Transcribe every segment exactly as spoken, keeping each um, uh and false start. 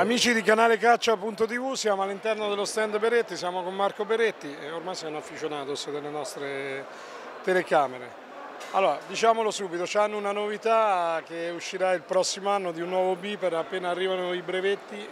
Amici di canale caccia punto tivù, siamo all'interno dello stand Beretti, siamo con Marco Beretti e ormai sei un aficionados delle nostre telecamere. Allora, diciamolo subito, c'hanno una novità che uscirà il prossimo anno di un nuovo beeper, appena arrivano i brevetti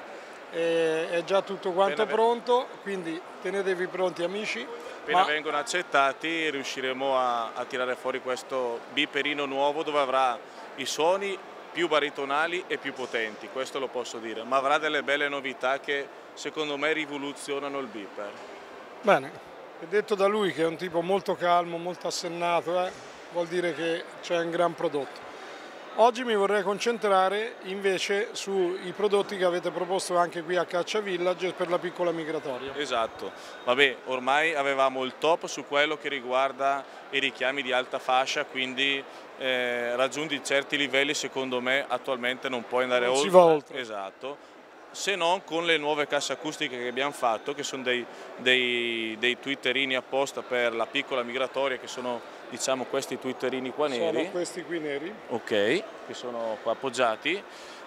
e è già tutto quanto pronto, quindi tenetevi pronti amici. Appena Ma... vengono accettati riusciremo a, a tirare fuori questo beeperino nuovo dove avrà i suoni più baritonali e più potenti, questo lo posso dire, ma avrà delle belle novità che secondo me rivoluzionano il beeper. Bene, è detto da lui che è un tipo molto calmo, molto assennato, eh? Vuol dire che c'è un gran prodotto. Oggi mi vorrei concentrare invece sui prodotti che avete proposto anche qui a Caccia Village per la piccola migratoria. Esatto, vabbè, ormai avevamo il top su quello che riguarda i richiami di alta fascia, quindi eh, raggiunti certi livelli secondo me attualmente non puoi andare non oltre. Si va oltre. Esatto, se non con le nuove casse acustiche che abbiamo fatto, che sono dei, dei, dei twitterini apposta per la piccola migratoria, che sono diciamo questi twitterini qua neri. Sono questi qui neri. Ok, che sono qua appoggiati.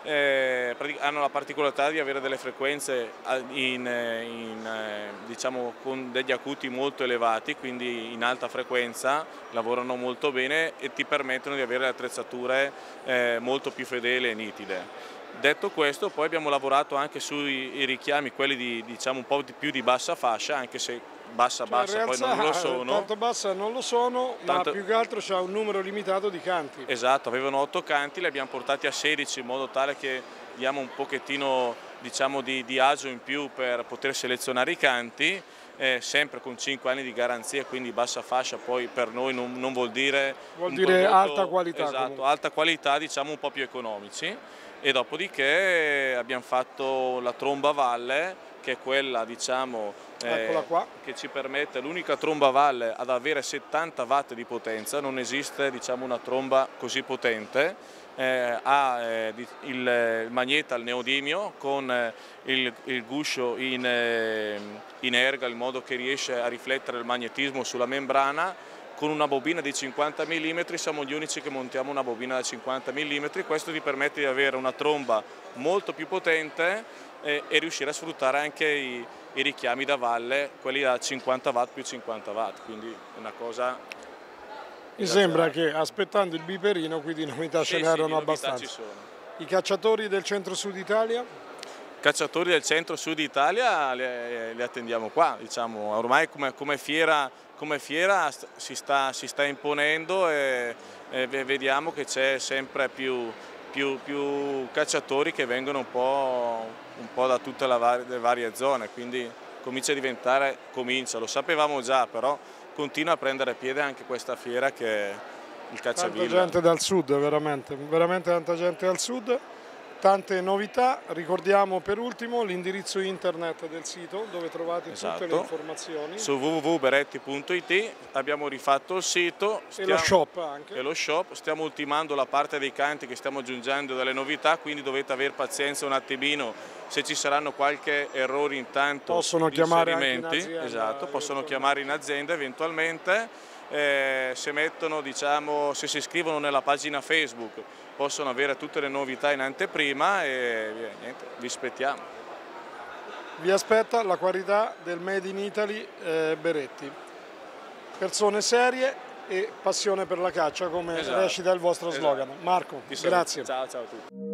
Eh, hanno la particolarità di avere delle frequenze in, in, diciamo, con degli acuti molto elevati, quindi in alta frequenza, lavorano molto bene e ti permettono di avere attrezzature eh, molto più fedeli e nitide. Detto questo, poi abbiamo lavorato anche sui richiami, quelli di, diciamo, un po' di più di bassa fascia, anche se bassa cioè, bassa poi non lo sono. Tanto bassa non lo sono, tanto... ma più che altro c'è un numero limitato di canti. Esatto, avevano otto canti, li abbiamo portati a sedici in modo tale che diamo un pochettino, diciamo, di, di agio in più per poter selezionare i canti, eh, sempre con cinque anni di garanzia, quindi bassa fascia poi per noi non, non vuol dire... Vuol dire prodotto, alta qualità. Esatto, comunque. Alta qualità, diciamo un po' più economici. E dopodiché abbiamo fatto la tromba a valle, che è quella, diciamo, eh, che ci permette, l'unica tromba a valle ad avere settanta watt di potenza, non esiste, diciamo, una tromba così potente, eh, ha eh, il, il magneta al neodimio con eh, il, il guscio in, eh, in erga, in modo che riesce a riflettere il magnetismo sulla membrana. Con una bobina di cinquanta millimetri, siamo gli unici che montiamo una bobina da cinquanta millimetri, questo ti permette di avere una tromba molto più potente e, e riuscire a sfruttare anche i, i richiami da valle, quelli da cinquanta watt più cinquanta watt, quindi è una cosa... Mi sembra che aspettando il biperino qui di novità sì, ce n'erano sì, abbastanza. Ci sono. I cacciatori del centro-sud Italia? Cacciatori del centro-sud Italia li, li attendiamo qua, diciamo, ormai come, come fiera... Come fiera si sta, si sta imponendo e, e vediamo che c'è sempre più, più, più cacciatori che vengono un po', un po' da tutte le varie zone, quindi comincia a diventare, comincia, lo sapevamo già, però continua a prendere piede anche questa fiera che è il Cacciavilla. Tanta gente dal sud, veramente, veramente tanta gente dal sud. Tante novità, ricordiamo per ultimo l'indirizzo internet del sito dove trovate esatto. tutte le informazioni. Su w w w punto beretti punto i t abbiamo rifatto il sito stiamo, e lo shop anche. E lo shop, stiamo ultimando la parte dei canti che stiamo aggiungendo delle novità, quindi dovete avere pazienza un attimino se ci saranno qualche errore intanto. Possono chiamare anche in azienda. Esatto, possono chiamare in azienda eventualmente. Eh, se mettono, diciamo, se si iscrivono nella pagina Facebook possono avere tutte le novità in anteprima e niente, vi aspettiamo. Vi aspetta la qualità del Made in Italy eh, Beretti. Persone serie e passione per la caccia, come esatto. recita il vostro slogan. Esatto. Marco, grazie. Ciao, ciao a tutti.